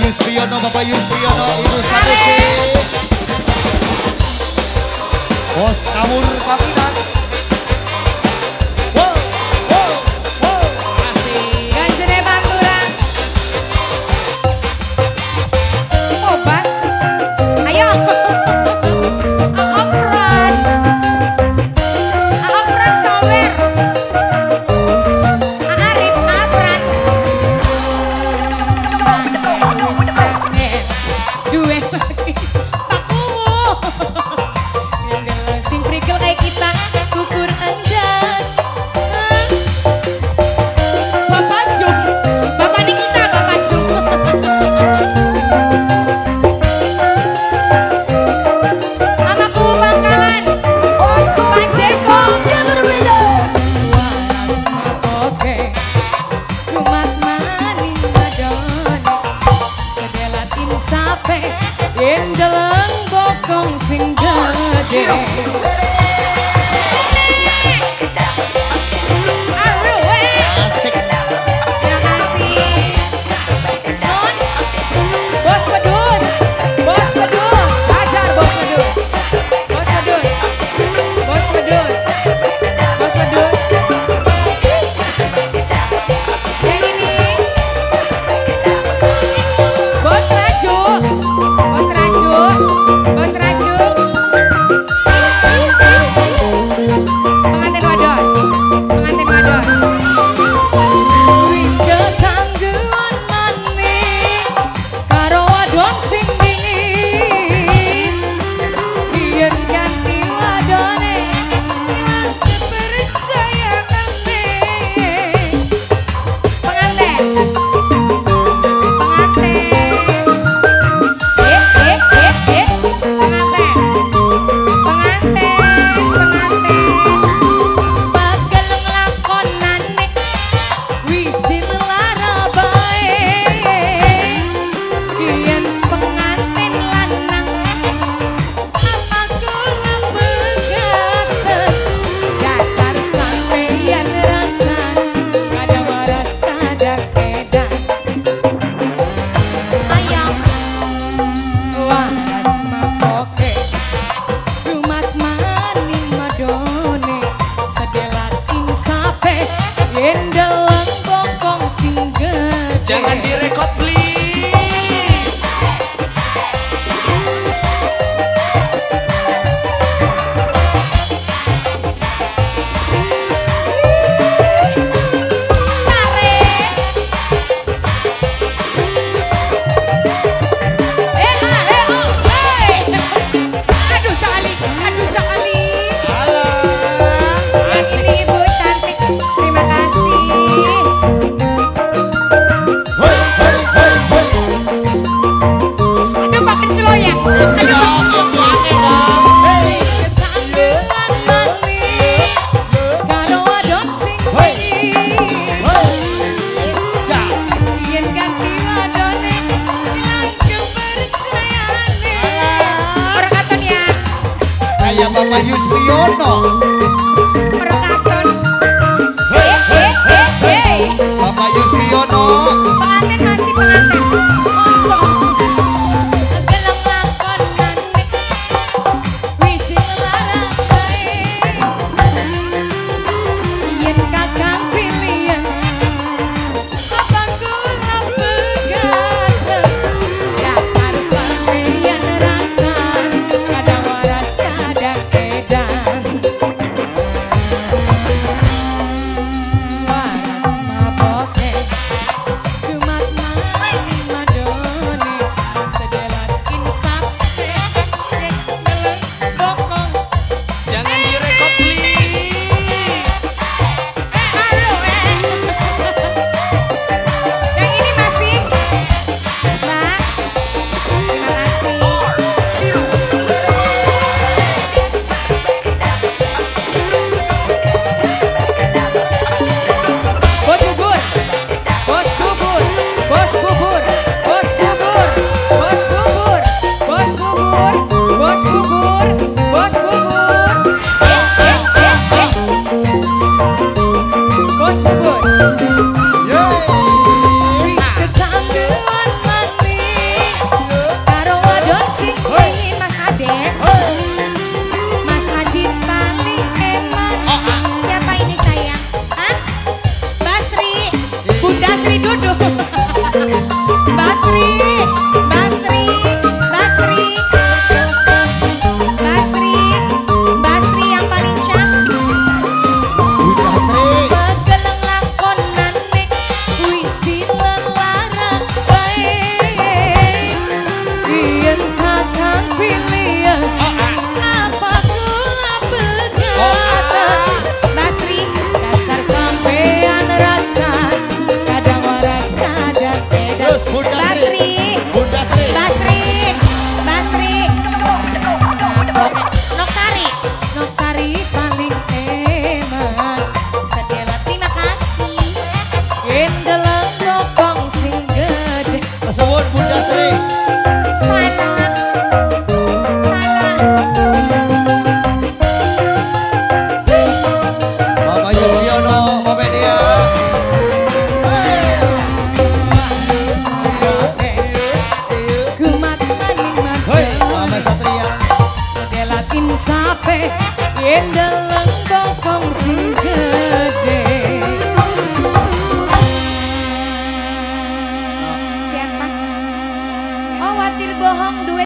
Yuspriono, Bapak Yuspriono, Ibu Sanusi. Bos Kamur Kapitan. Wow, wow, wow. Asik. Ganjene Panturan. Obat. Ayo. Aopran. Aopran sawer. Arif Apran. Wis pengen duwe lagi. Tak kumu. Sing prigel kayak kita gugur endas. Bapak Jum, Bapak Nikita, Bapak Jum. Mamaku Bangkalan, Pak Jeko. Waras makoke, kumat maning madone. Sedelatin sape, yendeleng bokong sing gede. Asik. Terima kasih. Non, Bos Pedus, Bos Pedus, ajar Bos Pedus, Bos Pedus, Bos Pedus, Bos Pedus. Yang ini, Bos Raju, Bos Raju, Bos Raju. Pengantin wadon, pengantin wadon. Wis ketangguhan maning karo wadon sing dingin. Yen ganti wadone percaya kami. Pengantin, pengantin. Pengantin, pengantin. Bagel nglakonane wis dilara bae. Yen pengantin lanang amaku lambegaten. Dasar sampeyan rasan kadang waras kadang edan. Ayam waras makoke kumat maning madone. Sedelatin sape yendeleng bokong sing gede. Jangan direkod please. Tarik. Oh, hey. Aduh Cak Ali, aduh Cak Ali. Halo. Yang ini Ibu cantik, terima kasih. Hei, hei, hei. duduk. Basri.